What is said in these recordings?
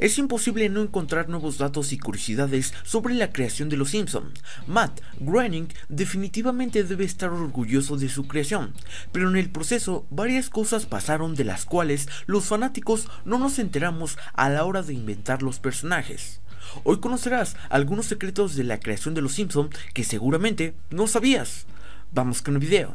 Es imposible no encontrar nuevos datos y curiosidades sobre la creación de Los Simpson. Matt Groening definitivamente debe estar orgulloso de su creación, pero en el proceso varias cosas pasaron de las cuales los fanáticos no nos enteramos a la hora de inventar los personajes. Hoy conocerás algunos secretos de la creación de Los Simpson que seguramente no sabías. Vamos con el video.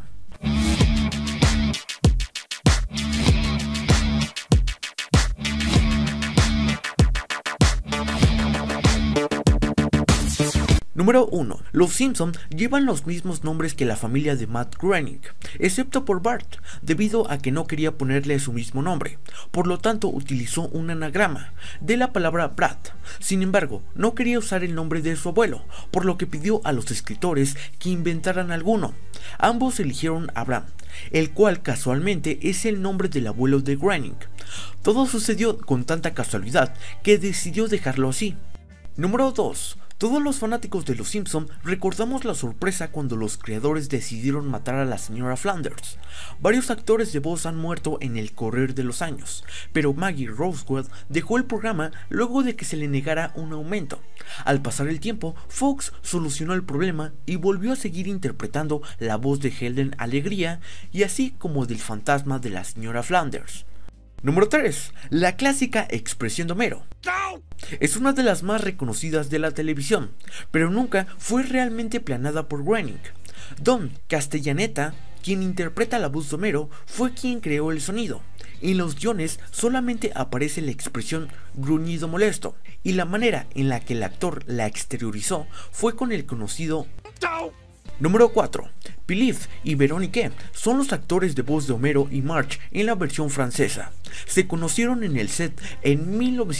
Número 1. Los Simpson llevan los mismos nombres que la familia de Matt Groening, excepto por Bart, debido a que no quería ponerle su mismo nombre, por lo tanto utilizó un anagrama de la palabra Brad. Sin embargo, no quería usar el nombre de su abuelo, por lo que pidió a los escritores que inventaran alguno. Ambos eligieron Abraham, el cual casualmente es el nombre del abuelo de Groening. Todo sucedió con tanta casualidad que decidió dejarlo así. Número 2. Todos los fanáticos de Los Simpson recordamos la sorpresa cuando los creadores decidieron matar a la señora Flanders. Varios actores de voz han muerto en el correr de los años, pero Maggie Roswell dejó el programa luego de que se le negara un aumento. Al pasar el tiempo, Fox solucionó el problema y volvió a seguir interpretando la voz de Helen Alegría y así como del fantasma de la señora Flanders. Número 3. La clásica expresión de Homero. Es una de las más reconocidas de la televisión, pero nunca fue realmente planeada por Groening. Don Castellaneta, quien interpreta la voz de Homero, fue quien creó el sonido. En los guiones solamente aparece la expresión gruñido molesto, y la manera en la que el actor la exteriorizó fue con el conocido Número 4. Philippe y Veronique son los actores de voz de Homero y Marge en la versión francesa. Se conocieron en el set en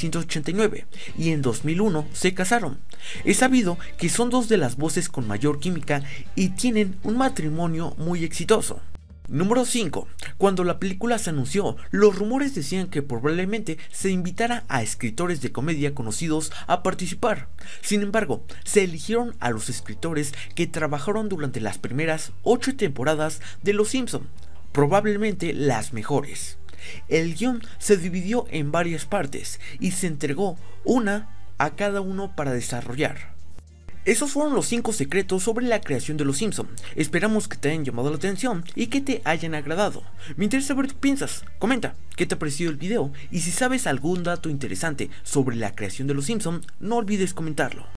1989 y en 2001 se casaron. Es sabido que son dos de las voces con mayor química y tienen un matrimonio muy exitoso. Número 5. Cuando la película se anunció, los rumores decían que probablemente se invitara a escritores de comedia conocidos a participar. Sin embargo, se eligieron a los escritores que trabajaron durante las primeras 8 temporadas de Los Simpson, probablemente las mejores. El guión se dividió en varias partes y se entregó una a cada uno para desarrollar. Esos fueron los 5 secretos sobre la creación de Los Simpson. Esperamos que te hayan llamado la atención y que te hayan agradado. Me interesa saber qué piensas. Comenta qué te ha parecido el video y si sabes algún dato interesante sobre la creación de Los Simpson, no olvides comentarlo.